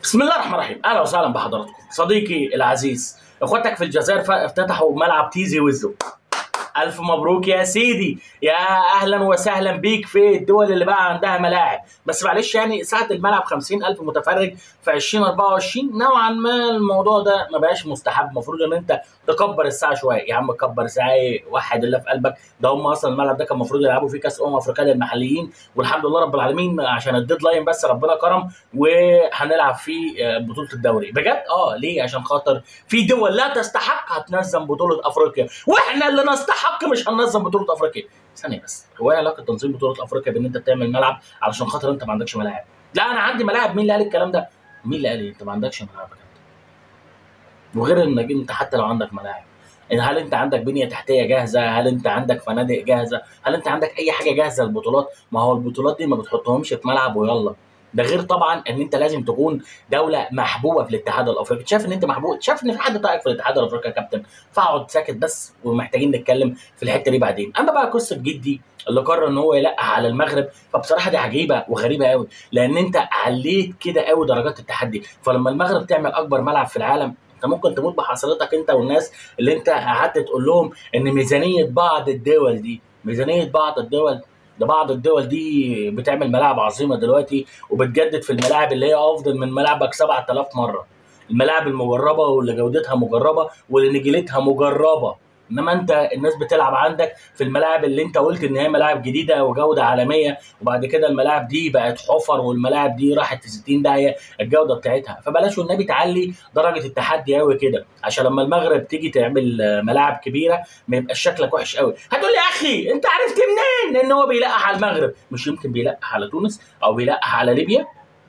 بسم الله الرحمن الرحيم، اهلا وسهلا بحضراتكم. صديقي العزيز، اخواتك في الجزائر افتتحوا ملعب تيزي ويزو. الف مبروك يا سيدي، يا اهلا وسهلا بيك في الدول اللي بقى عندها ملاعب. بس معلش يعني ساعه الملعب 50,000 متفرج في 2024 نوعا ما الموضوع ده ما بقاش مستحب. المفروض ان انت تكبر الساعه شويه. يا عم كبر ساعه، وحد الله في قلبك. ده هم اصلا الملعب ده كان المفروض يلعبوا فيه كاس افريقيا للمحليين، والحمد لله رب العالمين عشان الديدلاين بس ربنا كرم وهنلعب فيه بطوله الدوري بجد. ليه؟ عشان خاطر في دول لا تستحق هتنظم بطوله افريقيا، واحنا اللي نستحق مش هننظم بطوله افريقيا. ثانيه بس، هو ايه علاقه تنظيم بطوله افريقيا بان انت بتعمل ملعب علشان خاطر انت ما عندكش ملاعب؟ لا انا عندي ملاعب. مين اللي قال الكلام ده؟ مين اللي قال انت ما عندكش ملاعب بجد؟ وغير انك انت حتى لو عندك ملاعب، هل انت عندك بنيه تحتيه جاهزه؟ هل انت عندك فنادق جاهزه؟ هل انت عندك اي حاجه جاهزه للبطولات؟ ما هو البطولات دي ما بتحطهمش في ملعب ويلا. ده غير طبعا ان انت لازم تكون دوله محبوبه في الاتحاد الافريقي. شايف ان انت محبوب؟ شايف ان في حد طايقك في الاتحاد الافريقي يا كابتن؟ فاقعد ساكت بس، ومحتاجين نتكلم في الحته دي بعدين. اما بقى قصه جدي اللي قرر ان هو يلقح على المغرب، فبصراحه دي عجيبه وغريبه قوي، لان انت عليت كده قوي درجات التحدي. فلما المغرب تعمل اكبر ملعب في العالم، انت ممكن تموت بحصيلتك انت والناس اللي انت قعدت تقول لهم ان ميزانيه بعض الدول دي، ميزانيه بعض الدول ده، بعض الدول دي بتعمل ملاعب عظيمه دلوقتي وبتجدد في الملاعب اللي هي افضل من ملاعبك 7000 مره. الملاعب المجربه واللي جودتها مجربه واللي نجيلتها مجربه. انما انت الناس بتلعب عندك في الملاعب اللي انت قلت ان هي ملاعب جديده وجوده عالميه، وبعد كده الملاعب دي بقت حفر والملاعب دي راحت في 60 داهيه الجوده بتاعتها. فبلاش والنبي تعلي درجه التحدي قوي كده، عشان لما المغرب تيجي تعمل ملاعب كبيره ما يبقاش شكلك وحش قوي. هتقول لي يا اخي انت عرفت منين ان هو بيلقح على المغرب؟ مش يمكن بيلقح على تونس او بيلقح على ليبيا؟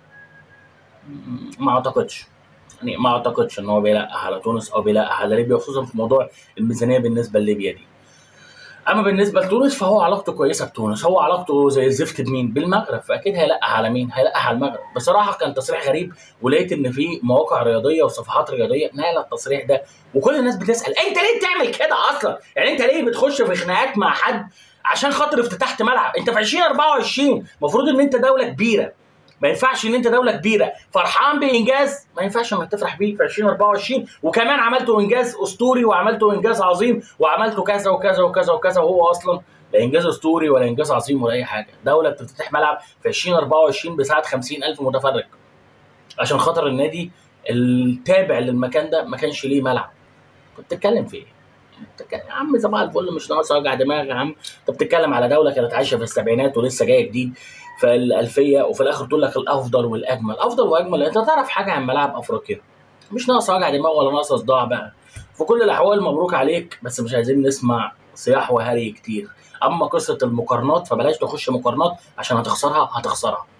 ما اعتقدش. يعني ما اعتقدش ان هو بيلقح على تونس او بيلقح على ليبيا، خصوصا في موضوع الميزانيه بالنسبه لليبيا دي. اما بالنسبه لتونس فهو علاقته كويسه بتونس، هو علاقته زي الزفت بمين؟ بالمغرب. فاكيد هيلقح على مين؟ هيلقح على المغرب. بصراحه كان تصريح غريب، ولقيت ان في مواقع رياضيه وصفحات رياضيه نقلت التصريح ده، وكل الناس بتسال انت ليه بتعمل كده اصلا؟ يعني انت ليه بتخش في خناقات مع حد عشان خاطر افتتحت ملعب؟ انت في 2024 المفروض ان انت دوله كبيره. ما ينفعش ان انت دوله كبيره فرحان بانجاز ما ينفعش انك تفرح بيه في 2024 وكمان عملته انجاز اسطوري وعملته انجاز عظيم وعملته كذا وكذا وكذا وكذا، وهو اصلا لا انجاز اسطوري ولا انجاز عظيم ولا اي حاجه. دوله بتفتتح ملعب في 2024 بسعه 50,000 متفرج عشان خاطر النادي التابع للمكان ده ما كانش ليه ملعب. كنت بتتكلم في ايه؟ يا عم صباح الفل، مش ناقص وجع دماغ يا عم. انت بتتكلم على دوله كانت عايشه في السبعينات ولسه جايه جديد في الالفيه، وفي الاخر تقول لك الافضل والاجمل. افضل واجمل؟ انت تعرف حاجه عن ملاعب افريقيا؟ مش ناقص وجع دماغ ولا ناقص صداع بقى. في كل الاحوال مبروك عليك، بس مش عايزين نسمع صياح وهري كتير. اما قصه المقارنات فبلاش تخش مقارنات عشان هتخسرها.